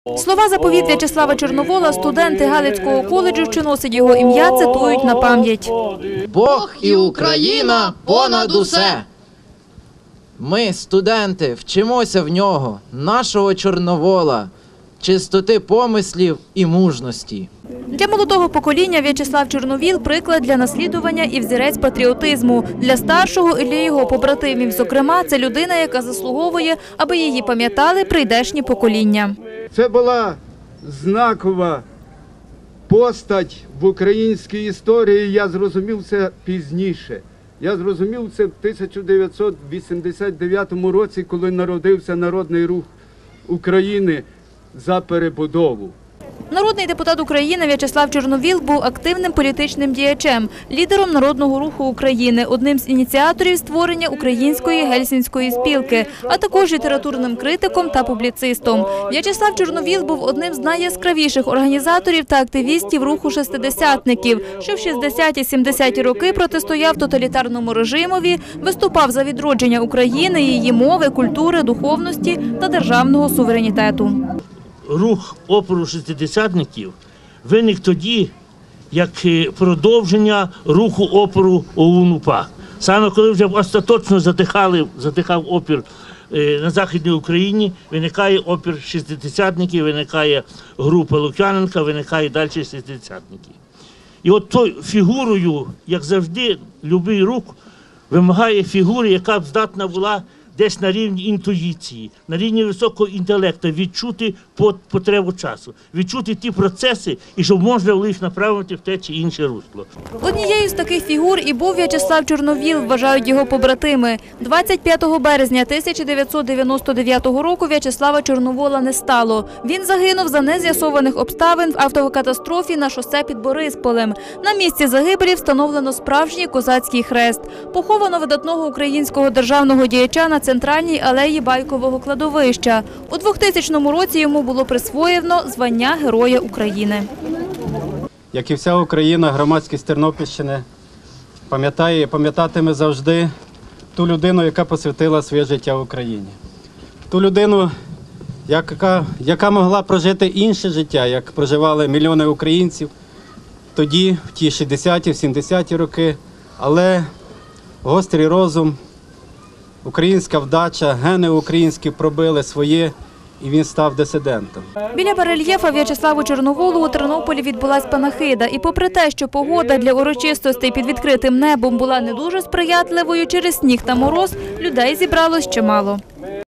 Слова заповіт В'ячеслава Чорновола студенти Галицького коледжу, що носить його ім'я, цитують на пам'ять. Бог і Україна понад усе. Ми, студенти, вчимося в нього, нашого Чорновола, чистоти помислів і мужності. Для молодого покоління В'ячеслав Чорновіл – приклад для наслідування і взірець патріотизму. Для старшого і для його побратимів, зокрема, це людина, яка заслуговує, аби її пам'ятали прийдешні покоління. Це була знакова постать в українській історії, я зрозумів це пізніше. Я зрозумів це в 1989 році, коли народився Народний рух України за перебудову. Народний депутат України В'ячеслав Чорновіл був активним політичним діячем, лідером Народного руху України, одним з ініціаторів створення Української гельсінської спілки, а також літературним критиком та публіцистом. В'ячеслав Чорновіл був одним з найяскравіших організаторів та активістів руху шестидесятників, що в 60-70-ті роки протистояв тоталітарному режимові, виступав за відродження України, її мови, культури, духовності та державного суверенітету. Рух опору шестидесятників виник тоді, як продовження руху опору ОУН-УПА. Саме коли вже остаточно затихав опір на Західній Україні, виникає опір шестидесятників, виникає група Лук'яненка, виникає далі шестидесятники. І от тою фігурою, як завжди, будь-який рух вимагає фігури, яка б здатна була десь на рівні інтуїції, на рівні високого інтелекту, відчути потребу часу, відчути ті процеси, і щоб можна було їх направити в те чи інше русло. Однією з таких фігур і був В'ячеслав Чорновіл, вважають його побратими. 25 березня 1999 року В'ячеслава Чорновола не стало. Він загинув за нез'ясованих обставин в автокатастрофі на шосе під Борисполем. На місці загибелі встановлено справжній козацький хрест. Поховано видатного українського державного діяча на центральній алеї Байкового кладовища. У 2000 році йому було присвоєно звання Героя України. Як і вся Україна, громадськість Тернопільщини пам'ятає і пам'ятатиме завжди ту людину, яка посвятила своє життя Україні. Ту людину, яка могла прожити інше життя, як проживали мільйони українців тоді, в ті 60-ті, 70-ті роки, але гострий розум, українська вдача, гени українські пробили своє, і він став дисидентом. Біля барельєфа В'ячеславу Чорноволу у Тернополі відбулась панахида. І попри те, що погода для урочистостей під відкритим небом була не дуже сприятливою через сніг та мороз, людей зібралось чимало.